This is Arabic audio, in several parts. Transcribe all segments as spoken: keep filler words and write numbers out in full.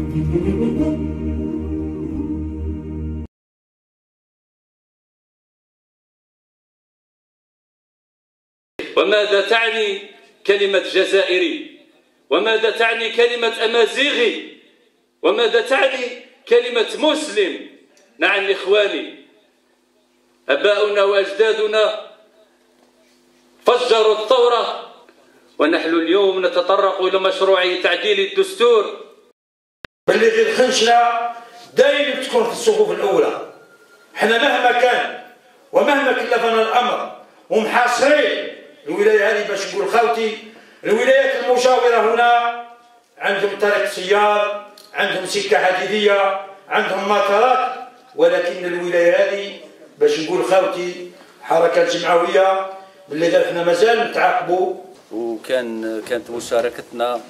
وماذا تعني كلمة جزائري؟ وماذا تعني كلمة أمازيغي؟ وماذا تعني كلمة مسلم؟ نعم إخواني، أباؤنا وأجدادنا فجروا الثورة، ونحن اليوم نتطرق إلى مشروع تعديل الدستور. باللي في الخنشرة دايما تكون في الصفوف الأولى. حنا مهما كان ومهما كلفنا الأمر ومحاصرين الولاية هذه، باش نقول خاوتي الولايات المجاورة هنا عندهم طريق سيار، عندهم سكة حديدية، عندهم مطارات، ولكن الولاية هذه باش نقول خاوتي حركات جمعوية باللي احنا مازال نتعاقبوا. وكان كانت مشاركتنا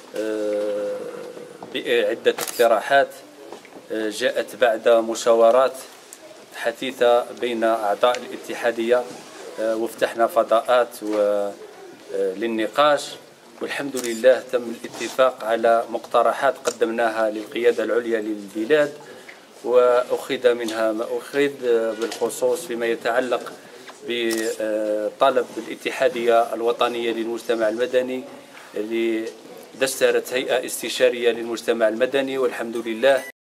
بعدة اقتراحات جاءت بعد مشاورات حثيثة بين أعضاء الاتحادية، وافتحنا فضاءات للنقاش، والحمد لله تم الاتفاق على مقترحات قدمناها للقيادة العليا للبلاد، وأخذ منها ما أخذ بالخصوص فيما يتعلق بطلب الاتحادية الوطنية للمجتمع المدني اللي دسترت هيئة استشارية للمجتمع المدني، والحمد لله